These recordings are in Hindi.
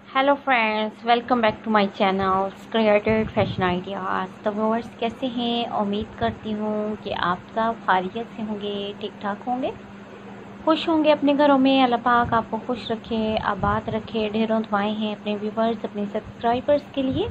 Hello friends, welcome back to my channel created fashion ideas. तो व्यूअर्स कैसे हैं? उम्मीद करती हूँ कि आप सब खैरियत से होंगे, ठीक ठाक होंगे, खुश होंगे अपने घरों में। अल्लाह पाक आपको खुश रखे, आबाद रखे। ढेरों दुआएं हैं अपने व्यूअर्स, अपने सब्सक्राइबर्स के लिए।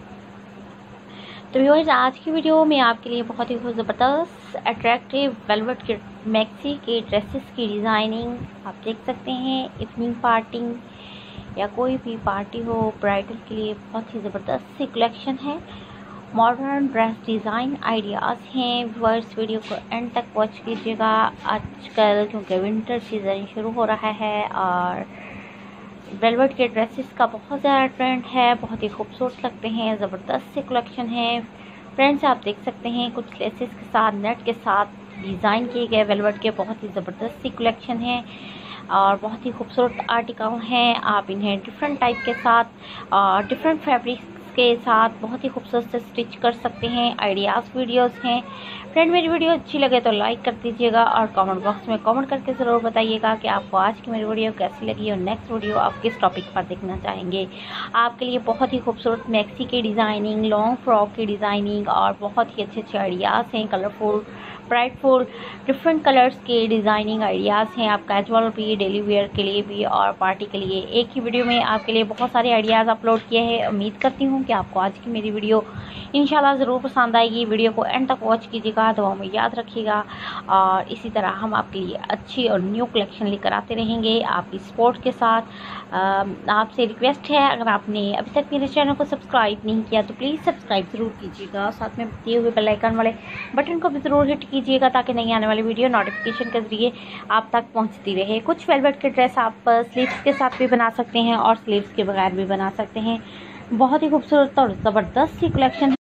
तो व्यूअर्स, आज की वीडियो में आपके लिए बहुत ही ज़बरदस्त अट्रैक्टिव वेलवेट के मैक्सी के ड्रेसेस की डिज़ाइनिंग आप देख सकते हैं। इवनिंग पार्टी या कोई भी पार्टी हो, ब्राइडल के लिए बहुत ही ज़बरदस्त सी कलेक्शन है। मॉडर्न ड्रेस डिज़ाइन आइडियाज़ हैं। व्यूअर्स, वीडियो को एंड तक वॉच कीजिएगा। आजकल क्योंकि विंटर सीज़न शुरू हो रहा है और वेलवेट के ड्रेसेस का बहुत ज़्यादा ट्रेंड है, बहुत ही खूबसूरत लगते हैं, ज़बरदस्त सी कलेक्शन है। फ्रेंड्स, आप देख सकते हैं कुछ लेसेस के साथ, नेट के साथ डिज़ाइन किए गए वेलवेट के बहुत ही ज़बरदस्त सी कलेक्शन है और बहुत ही खूबसूरत आर्टिकल हैं। आप इन्हें डिफरेंट टाइप के साथ और डिफरेंट फैब्रिक्स के साथ बहुत ही खूबसूरत से स्टिच कर सकते हैं। आइडियाज़ वीडियोस हैं। फ्रेंड, मेरी वीडियो अच्छी लगे तो लाइक कर दीजिएगा और कमेंट बॉक्स में कमेंट करके ज़रूर बताइएगा कि आपको आज की मेरी वीडियो कैसी लगी और नेक्स्ट वीडियो आप किस टॉपिक पर देखना चाहेंगे। आपके लिए बहुत ही खूबसूरत मैक्सी की डिज़ाइनिंग, लॉन्ग फ्रॉक की डिज़ाइनिंग और बहुत ही अच्छे अच्छे आइडियाज़ हैं। कलरफुल, ब्राइटफुल, डिफरेंट कलर्स के डिज़ाइनिंग आइडियाज़ हैं। आप कैजुअल भी, डेली वेयर के लिए भी और पार्टी के लिए एक ही वीडियो में आपके लिए बहुत सारे आइडियाज़ अपलोड किए हैं। उम्मीद करती हूँ कि आपको आज की मेरी वीडियो इंशाल्लाह ज़रूर पसंद आएगी। वीडियो को एंड तक वॉच कीजिएगा, दुआओं में याद रखिएगा और इसी तरह हम आपके लिए अच्छी और न्यू कलेक्शन लेकर आते रहेंगे आपकी सपोर्ट के साथ। आपसे रिक्वेस्ट है, अगर आपने अभी तक मेरे चैनल को सब्सक्राइब नहीं किया तो प्लीज़ सब्सक्राइब ज़रूर कीजिएगा। साथ में दिए हुए बेल आइकन वाले बटन को भी ज़रूर हिट कीजिएगा ताकि नई आने वाली वीडियो नोटिफिकेशन के ज़रिए आप तक पहुंचती रहे। कुछ वेलवेट के ड्रेस आप स्लीव्स के साथ भी बना सकते हैं और स्लीव्स के बगैर भी बना सकते हैं। बहुत ही खूबसूरत और ज़बरदस्त सी कलेक्शन